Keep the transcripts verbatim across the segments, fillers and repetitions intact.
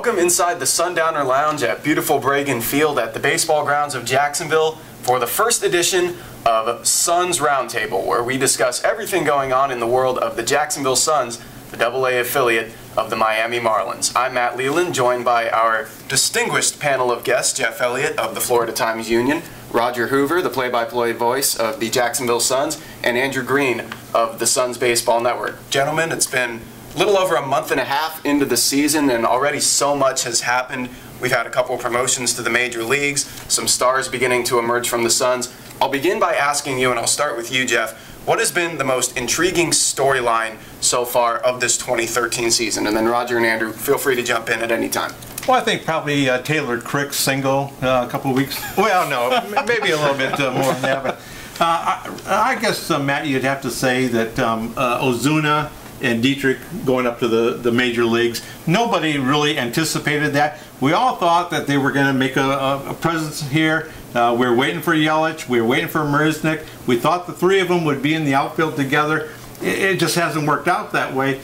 Welcome inside the Sundowner Lounge at beautiful Bragan Field at the baseball grounds of Jacksonville for the first edition of Suns Roundtable, where we discuss everything going on in the world of the Jacksonville Suns, the double A affiliate of the Miami Marlins. I'm Matt Leland, joined by our distinguished panel of guests, Jeff Elliott of the Florida Times-Union, Roger Hoover, the play-by-play voice of the Jacksonville Suns, and Andrew Green of the Suns Baseball Network. Gentlemen, it's been a little over a month and a half into the season, and already so much has happened. We've had a couple of promotions to the major leagues, some stars beginning to emerge from the Suns. I'll begin by asking you, and I'll start with you, Jeff, what has been the most intriguing storyline so far of this twenty thirteen season? And then Roger and Andrew, feel free to jump in at any time. Well, I think probably uh, Taylor Crick's single uh, a couple of weeks. Well, no, maybe a little bit uh, more than that. But uh, I, I guess, uh, Matt, you'd have to say that um, uh, Ozuna and Dietrich going up to the, the major leagues, nobody really anticipated that. We all thought that they were going to make a, a, a presence here. Uh, we were waiting for Yelich. We were waiting for Marisnick. We thought the three of them would be in the outfield together. It, it just hasn't worked out that way.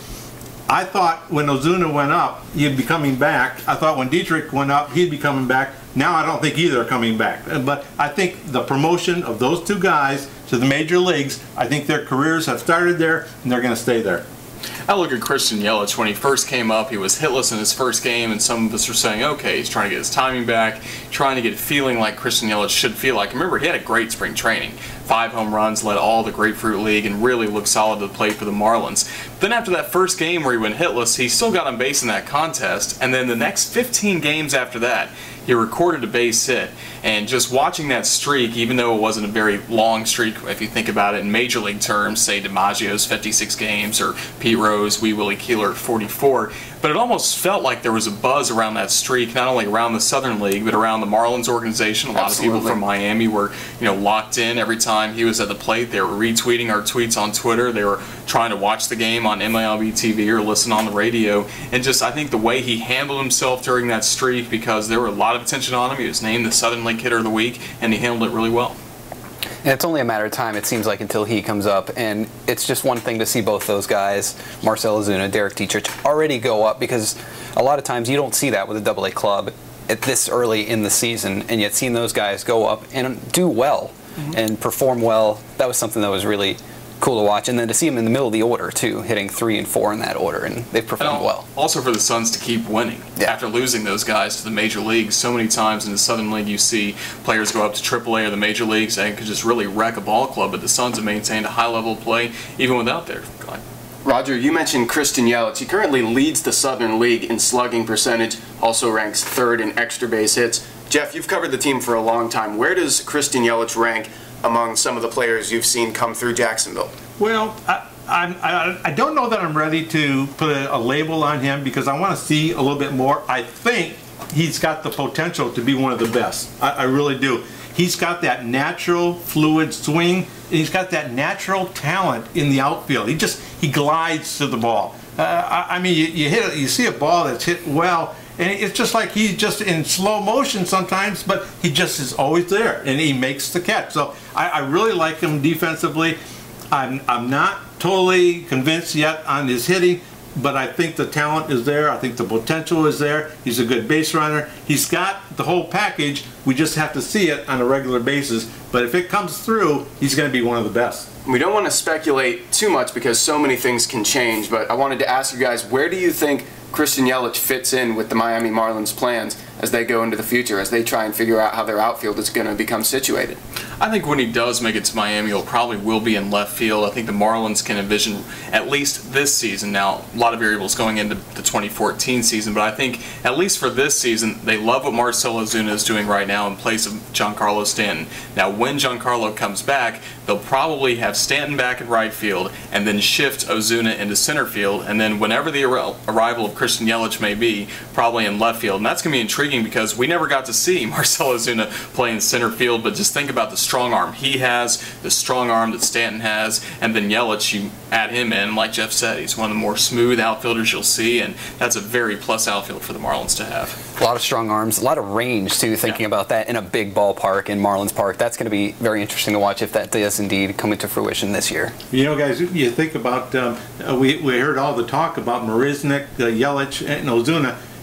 I thought when Ozuna went up, he'd be coming back. I thought when Dietrich went up, he'd be coming back. Now I don't think either are coming back. But I think the promotion of those two guys to the major leagues, I think their careers have started there, and they're going to stay there. I look at Christian Yelich. When he first came up, he was hitless in his first game, and some of us were saying, okay, he's trying to get his timing back, trying to get feeling like Christian Yelich should feel like. Remember, he had a great spring training. Five home runs, led all the Grapefruit League, and really looked solid to the plate for the Marlins. Then after that first game where he went hitless, he still got on base in that contest, and then the next fifteen games after that, he recorded a base hit. And just watching that streak, even though it wasn't a very long streak, if you think about it in major league terms, say DiMaggio's fifty-six games or Pete Rose, Wee Willie Keeler forty-four, but it almost felt like there was a buzz around that streak, not only around the Southern League, but around the Marlins organization. A lot Absolutely. of people from Miami were, you know, locked in every time he was at the plate. They were retweeting our tweets on Twitter. They were trying to watch the game on M L B T V or listen on the radio. And just, I think the way he handled himself during that streak, because there were a lot of attention on him. He was named the Southern League Hitter of the Week, and he handled it really well. And it's only a matter of time, it seems like, until he comes up. And it's just one thing to see both those guys, Marcell Ozuna, Derek Dietrich, already go up, because a lot of times you don't see that with a double A club at this early in the season. And yet seeing those guys go up and do well mm-hmm. and perform well, that was something that was really cool to watch. And then to see him in the middle of the order, too, hitting three and four in that order, and they've performed and well. Also for the Suns to keep winning yeah. after losing those guys to the major leagues. So many times in the Southern League you see players go up to triple A or the major leagues and could just really wreck a ball club, but the Suns have maintained a high level of play even without their guy. Roger, you mentioned Christian Yelich. He currently leads the Southern League in slugging percentage, also ranks third in extra base hits. Jeff, you've covered the team for a long time. Where does Christian Yelich rank among some of the players you've seen come through Jacksonville? Well, I, I'm, I, I don't know that I'm ready to put a, a label on him, because I want to see a little bit more. I think he's got the potential to be one of the best. I, I really do. He's got that natural, fluid swing. He's got that natural talent in the outfield. He just he glides to the ball. Uh, I, I mean, you, you hit you see a ball that's hit well, and it's just like he's just in slow motion sometimes, but he just is always there, and he makes the catch. So I, I really like him defensively. I'm, I'm not totally convinced yet on his hitting, but I think the talent is there. I think the potential is there. He's a good base runner. He's got the whole package. We just have to see it on a regular basis. But if it comes through, he's going to be one of the best. We don't want to speculate too much because so many things can change, but I wanted to ask you guys, where do you think Christian Yelich fits in with the Miami Marlins' plans as they go into the future, as they try and figure out how their outfield is going to become situated? I think when he does make it to Miami, he'll probably will be in left field. I think the Marlins can envision at least this season. Now, a lot of variables going into the twenty fourteen season, but I think at least for this season, they love what Marcell Ozuna is doing right now in place of Giancarlo Stanton. Now, when Giancarlo comes back, they'll probably have Stanton back in right field and then shift Ozuna into center field, and then whenever the ar arrival of Christian Yelich may be, probably in left field. And that's going to be intriguing because we never got to see Marcell Ozuna play in center field, but just think about the strong arm he has, the strong arm that Stanton has, and then Yelich, you add him in, like Jeff said, he's one of the more smooth outfielders you'll see, and that's a very plus outfield for the Marlins to have. A lot of strong arms, a lot of range too, thinking yeah. about that in a big ballpark in Marlins Park. That's going to be very interesting to watch if that does indeed come into fruition this year. You know, guys, you think about, um, we, we heard all the talk about Marisnick, uh, Yelich, and Ozuna.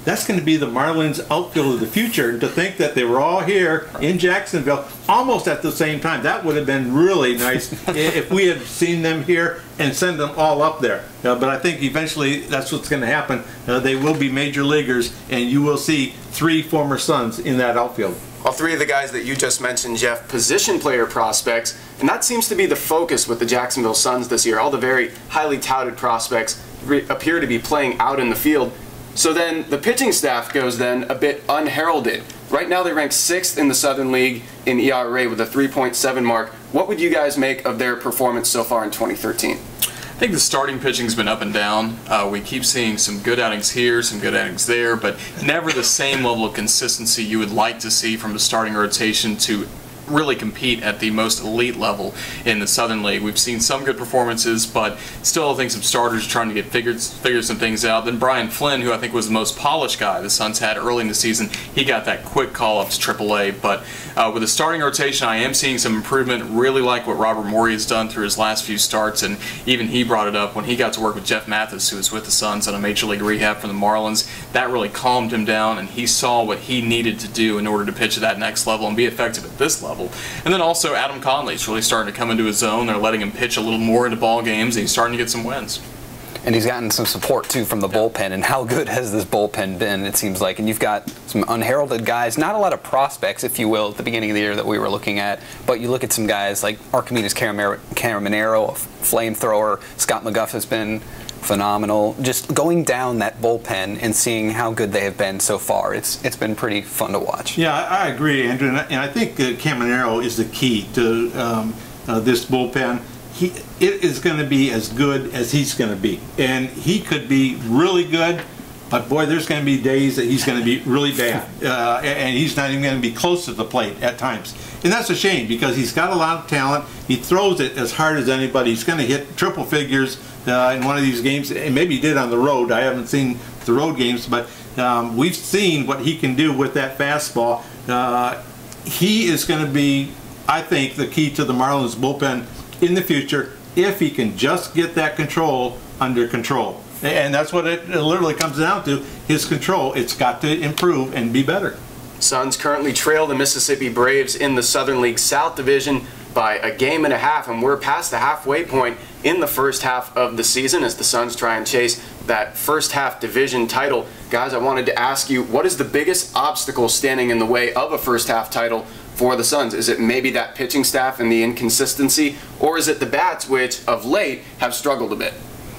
that's going to be the Marlins outfield of the future. And to think that they were all here in Jacksonville almost at the same time, that would have been really nice if we had seen them here and send them all up there. Uh, but I think eventually that's what's going to happen. Uh, they will be major leaguers, and you will see three former Suns in that outfield. All three of the guys that you just mentioned, Jeff, position player prospects, and that seems to be the focus with the Jacksonville Suns this year. All the very highly touted prospects appear to be playing out in the field. So then the pitching staff goes then a bit unheralded. Right now they rank sixth in the Southern League in E R A with a three point seven mark. What would you guys make of their performance so far in twenty thirteen? I think the starting pitching's been up and down. Uh, we keep seeing some good outings here, some good outings there, but never the same level of consistency you would like to see from a starting rotation to really compete at the most elite level in the Southern League. We've seen some good performances, but still I think some starters are trying to get figured, figure some things out. Then Brian Flynn, who I think was the most polished guy the Suns had early in the season, he got that quick call up to triple A. But uh, with the starting rotation, I am seeing some improvement. Really like what Robert Morey has done through his last few starts, and even he brought it up when he got to work with Jeff Mathis, who was with the Suns on a major league rehab from the Marlins. That really calmed him down, and he saw what he needed to do in order to pitch at that next level and be effective at this level. And then also Adam Conley's really starting to come into his own. They're letting him pitch a little more into ball games, and he's starting to get some wins. And he's gotten some support too from the bullpen. And how good has this bullpen been, it seems like? And you've got some unheralded guys, not a lot of prospects, if you will, at the beginning of the year that we were looking at. But you look at some guys like Archimedes Caraminero, a flamethrower. Scott McGuff has been phenomenal. Just going down that bullpen and seeing how good they have been so far, it's it's been pretty fun to watch. Yeah, I, I agree, Andrew, and I, and I think uh, Caminero is the key to um, uh, this bullpen. He it is going to be as good as he's going to be, and he could be really good, but boy, there's going to be days that he's going to be really bad, uh, and he's not even going to be close to the plate at times. And that's a shame because he's got a lot of talent. He throws it as hard as anybody. He's going to hit triple figures uh, in one of these games, and maybe he did on the road. I haven't seen the road games, but um, we've seen what he can do with that fastball. Uh, he is going to be, I think, the key to the Marlins bullpen in the future if he can just get that control under control. And that's what it literally comes down to, his control. It's got to improve and be better. Suns currently trail the Mississippi Braves in the Southern League South Division by a game and a half, and we're past the halfway point in the first half of the season as the Suns try and chase that first half division title. Guys, I wanted to ask you, what is the biggest obstacle standing in the way of a first half title for the Suns? Is it maybe that pitching staff and the inconsistency, or is it the bats, which of late have struggled a bit?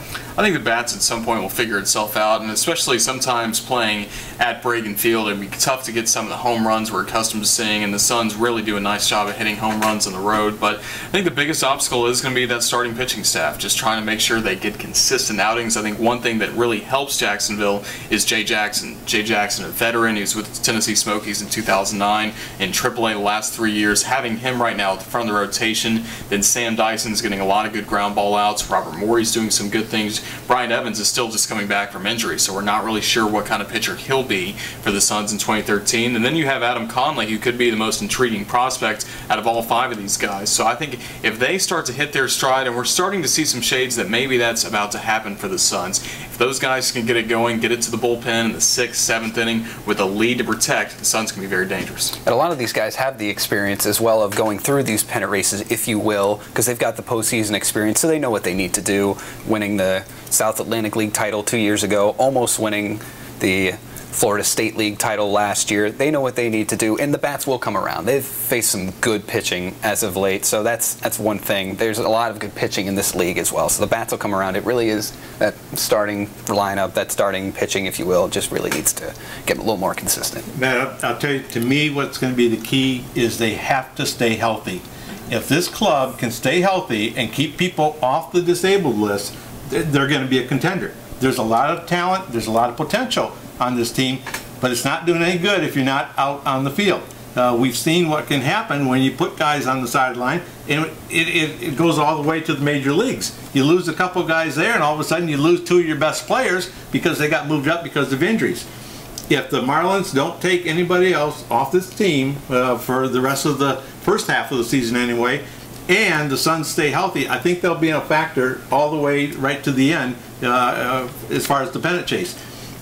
I think the bats at some point will figure itself out, and especially sometimes playing at Bragan Field, it'd be tough to get some of the home runs we're accustomed to seeing, and the Suns really do a nice job of hitting home runs on the road. But I think the biggest obstacle is going to be that starting pitching staff, just trying to make sure they get consistent outings. I think one thing that really helps Jacksonville is Jay Jackson. Jay Jackson, a veteran, who's with the Tennessee Smokies in two thousand nine, in triple A the last three years. Having him right now at the front of the rotation, then Sam Dyson's getting a lot of good ground ball outs. Robert Morey's doing some good things. Brian Evans is still just coming back from injury, so we're not really sure what kind of pitcher he'll be for the Suns in twenty thirteen. And then you have Adam Conley, who could be the most intriguing prospect out of all five of these guys. So I think if they start to hit their stride, and we're starting to see some shades that maybe that's about to happen for the Suns, if those guys can get it going, get it to the bullpen in the sixth, seventh inning with a lead to protect, the Suns can be very dangerous. And a lot of these guys have the experience as well of going through these pennant races, if you will, because they've got the postseason experience, so they know what they need to do, winning the South Atlantic League title two years ago, almost winning the Florida State League title last year. They know what they need to do, and the bats will come around. They've faced some good pitching as of late, so that's that's one thing. There's a lot of good pitching in this league as well, so the bats will come around. It really is that starting lineup, that starting pitching, if you will, just really needs to get a little more consistent. Man, I'll, I'll tell you, to me, what's going to be the key is they have to stay healthy. If this club can stay healthy and keep people off the disabled list, they're going to be a contender. There's a lot of talent, there's a lot of potential on this team, but it's not doing any good if you're not out on the field. Uh, we've seen what can happen when you put guys on the sideline, and it, it, it goes all the way to the major leagues. You lose a couple guys there, and all of a sudden you lose two of your best players because they got moved up because of injuries. If the Marlins don't take anybody else off this team uh, for the rest of the first half of the season anyway, and the Suns stay healthy, I think they'll be a factor all the way right to the end uh, uh, as far as the pennant chase.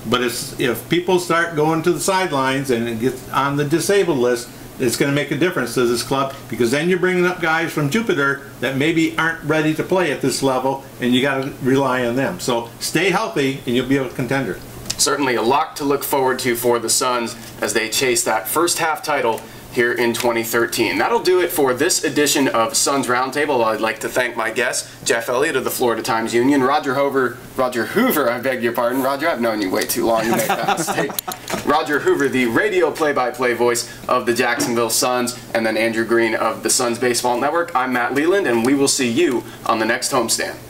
But it's, if people start going to the sidelines and it gets on the disabled list, it's going to make a difference to this club, because then you're bringing up guys from Jupiter that maybe aren't ready to play at this level, and you got to rely on them. So stay healthy and you'll be a contender. Certainly a lot to look forward to for the Suns as they chase that first half title here in twenty thirteen. That'll do it for this edition of Suns Roundtable. I'd like to thank my guests, Jeff Elliott of the Florida Times Union, Roger Hoover, Roger Hoover, I beg your pardon. Roger, I've known you way too long, you make that mistake. Roger Hoover, the radio play-by-play voice of the Jacksonville Suns, and then Andrew Green of the Suns Baseball Network. I'm Matt Leland, and we will see you on the next homestand.